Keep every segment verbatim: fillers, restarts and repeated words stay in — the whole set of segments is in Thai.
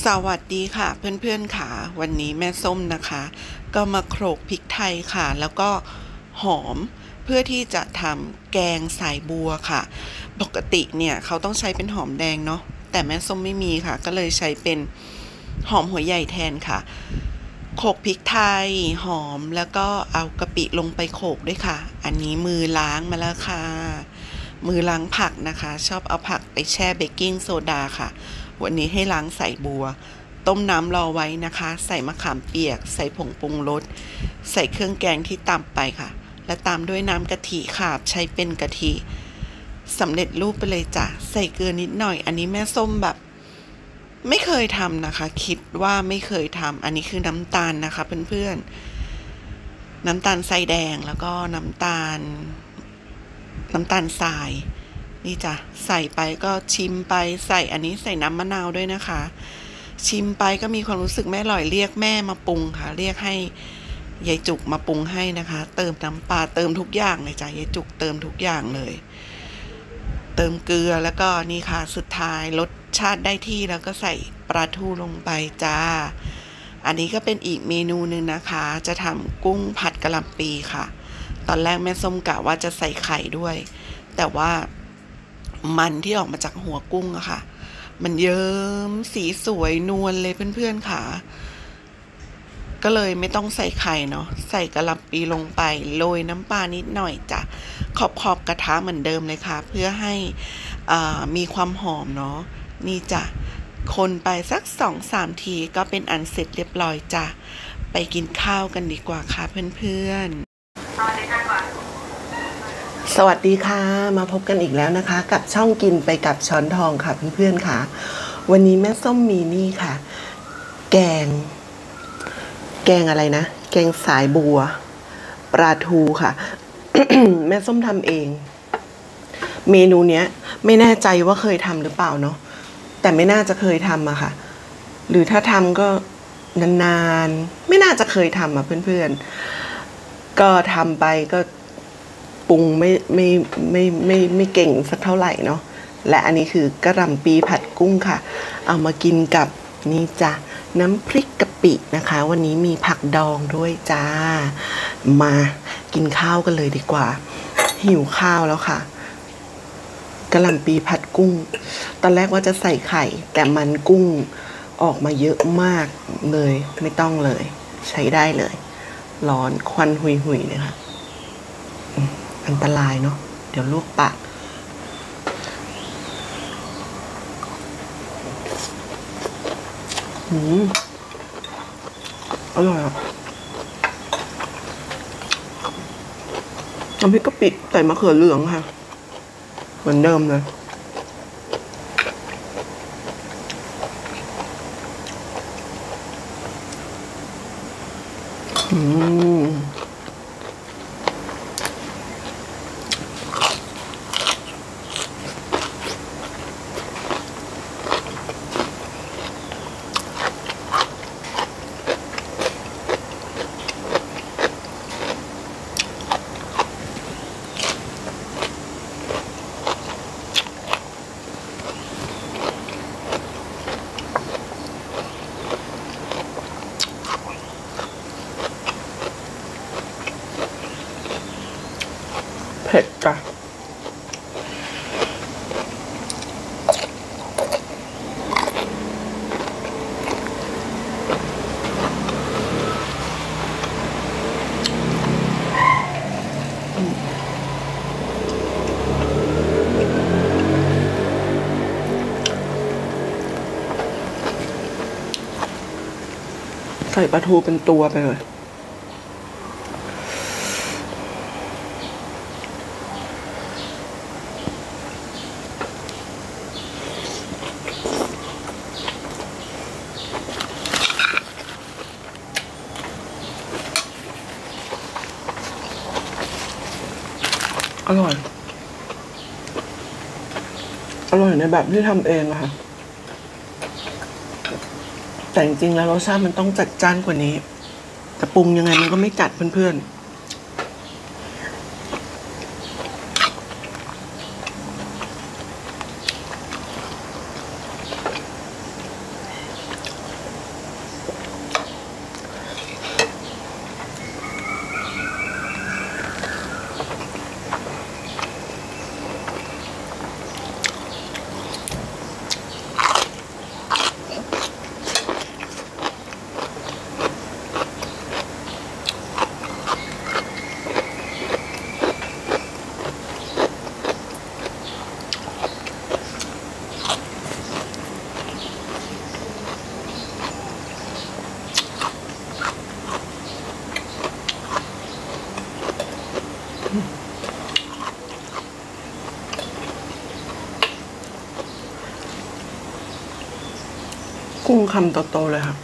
สวัสดีค่ะเพื่อนๆค่ะวันนี้แม่ส้มนะคะก็มาโขลกพริกไทยค่ะแล้วก็หอมเพื่อที่จะทำแกงสายบัวค่ะปกติเนี่ยเขาต้องใช้เป็นหอมแดงเนาะแต่แม่ส้มไม่มีค่ะก็เลยใช้เป็นหอมหัวใหญ่แทนค่ะโขลกพริกไทยหอมแล้วก็เอากะปิลงไปโขลกด้วยค่ะอันนี้มือล้างมาแล้วค่ะมือล้างผักนะคะชอบเอาผักไปแช่เบกกิ้งโซดาค่ะวันนี้ให้ล้างใส่บัวต้มน้ำรอไว้นะคะใส่มะขามเปียกใส่ผงปรุงรสใส่เครื่องแกงที่ตำไปค่ะและตามด้วยน้ำกะทิค่ะใช้เป็นกะทิสำเร็จรูปไปเลยจ้ะใส่เกลือนิดหน่อยอันนี้แม่ส้มแบบไม่เคยทำนะคะคิดว่าไม่เคยทำอันนี้คือน้ำตาลนะคะเพื่อนๆน้ำตาลทรายแดงแล้วก็น้ำตาลน้ำตาลทรายนี่จ้ะใส่ไปก็ชิมไปใส่อันนี้ใส่น้ำมะนาวด้วยนะคะชิมไปก็มีความรู้สึกแม่อร่อยเรียกแม่มาปรุงค่ะเรียกให้ยายจุกมาปรุงให้นะคะเติมน้ำปลาเติมทุกอย่างเลยจ้ะยายจุกเติมทุกอย่างเลยเติมเกลือแล้วก็นี่ค่ะสุดท้ายรสชาติได้ที่แล้วก็ใส่ปลาทูลงไปจ้าอันนี้ก็เป็นอีกเมนูหนึ่งนะคะจะทำกุ้งผัดกะหล่ำปีค่ะตอนแรกแม่ส้มกะว่าจะใส่ไข่ด้วยแต่ว่ามันที่ออกมาจากหัวกุ้งอะค่ะมันเยิ้มสีสวยนวลเลยเพื่อนๆค่ะก็เลยไม่ต้องใส่ไข่เนาะใส่กะหล่ำปีลงไปโรยน้ำปลานิดหน่อยจ้ะขอบขอบกระทะเหมือนเดิมเลยค่ะเพื่อให้มีความหอมเนาะนี่จ้ะคนไปสักสองสามทีก็เป็นอันเสร็จเรียบร้อยจ้ะไปกินข้าวกันดีกว่าค่ะเพื่อนๆสวัสดีค่ะมาพบกันอีกแล้วนะคะกับช่องกินไปกับช้อนทองค่ะเพื่อนๆค่ะวันนี้แม่ส้มมีนี่ค่ะแกงแกงอะไรนะแกงสายบัวปลาทูค่ะ แม่ส้มทำเองเมนูเนี้ยไม่แน่ใจว่าเคยทำหรือเปล่าเนาะแต่ไม่น่าจะเคยทำอะค่ะหรือถ้าทำก็นานๆไม่น่าจะเคยทำอะเพื่อนๆก็ทำไปก็ปรุงไม่ไม่ไม่ไม่ไม่เก่งสักเท่าไหร่เนาะและอันนี้คือกะหล่ำปีผัดกุ้งค่ะเอามากินกับนี่จ้ะน้ำพริกกะปินะคะวันนี้มีผักดองด้วยจ้ามากินข้าวกันเลยดีกว่าหิวข้าวแล้วค่ะกะหล่ำปีผัดกุ้งตอนแรกว่าจะใส่ไข่แต่มันกุ้งออกมาเยอะมากเลยไม่ต้องเลยใช้ได้เลยร้อนควันหุยๆเลยค่ะอันตรายเนาะเดี๋ยวลวกปากอืมอร่อยอ่ะน้ำพริกกะปิใส่มะเขือเหลืองค่ะเหมือนเดิมเลยอืมเผ็ดจ้ะใส่ปลาทูเป็นตัวไปเลยอร่อยอร่อยในแบบที่ทำเองอะค่ะแต่จริงๆแล้วรสชาติมันต้องจัดจ้านกว่านี้แต่ปรุงยังไงมันก็ไม่จัดเพื่อนๆกุ้งคำโตๆเลยค่ะ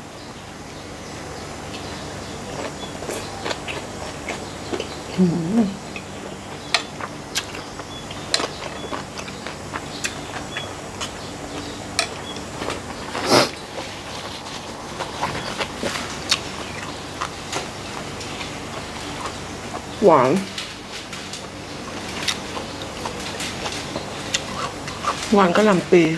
หวานหวานกะหล่ำปี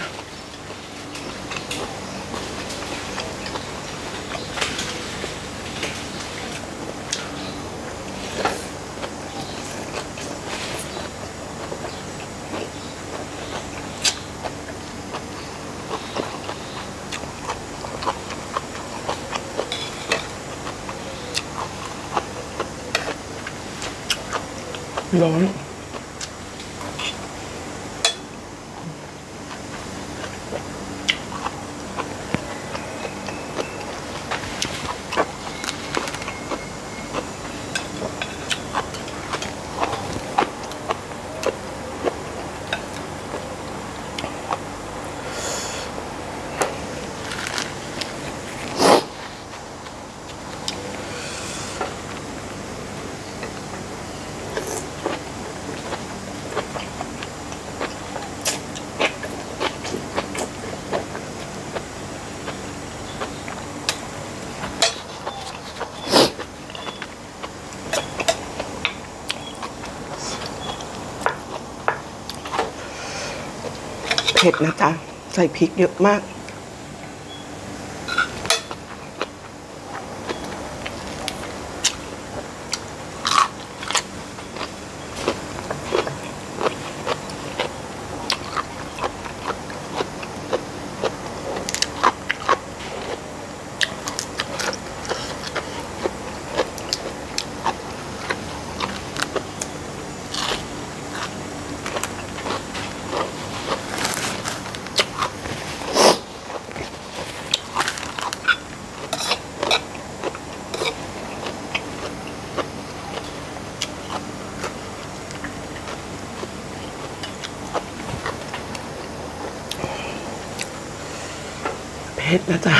ร้อนเผ็ดนะจ๊ะใส่พริกเยอะมากเผ็ดนะจ๊ะ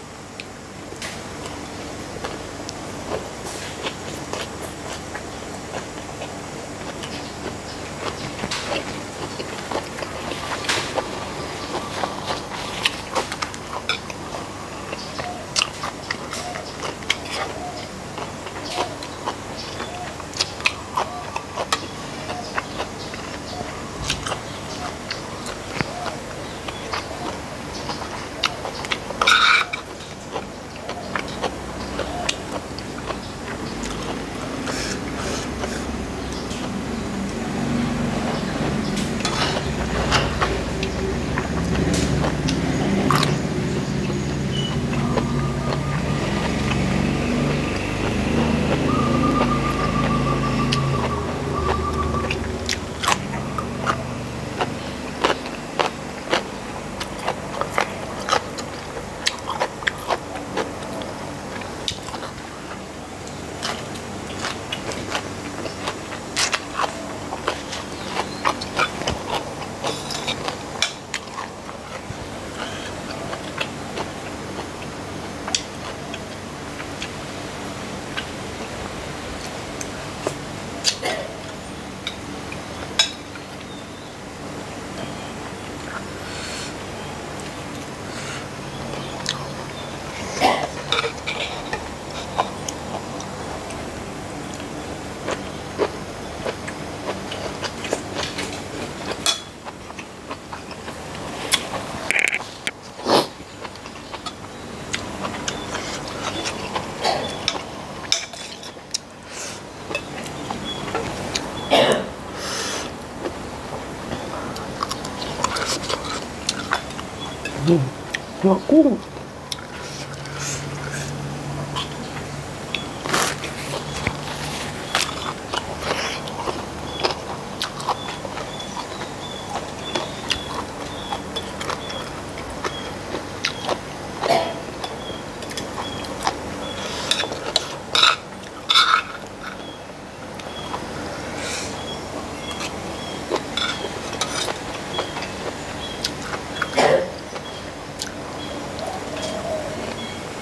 หัวกุ้ง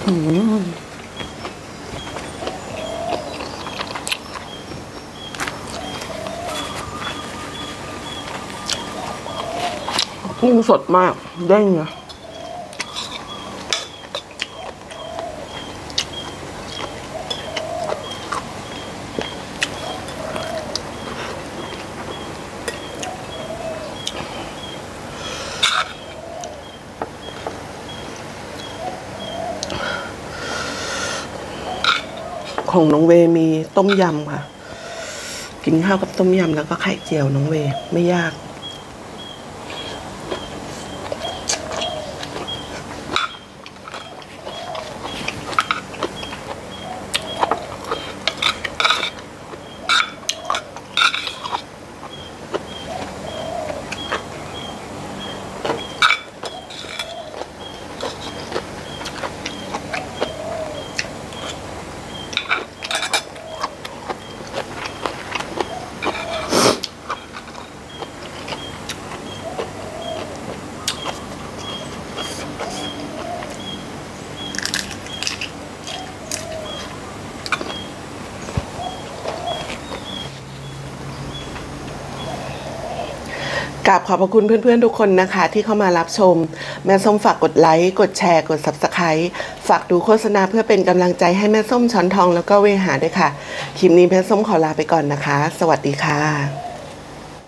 อืมกุ้งสดมากเด้งอะของน้องเวมีต้มยำค่ะกินข้าวกับต้มยำแล้วก็ไข่เจียวน้องเวไม่ยากกราบขอบพระคุณเพื่อนๆทุกคนนะคะที่เข้ามารับชมแม่ส้มฝากกดไลค์กดแชร์กด ซับสไครบ์ ฝากดูโฆษณาเพื่อเป็นกำลังใจให้แม่ส้มช้อนทองแล้วก็เวหาด้วยค่ะคลิปนี้แม่ส้มขอลาไปก่อนนะคะสวัสดีค่ะ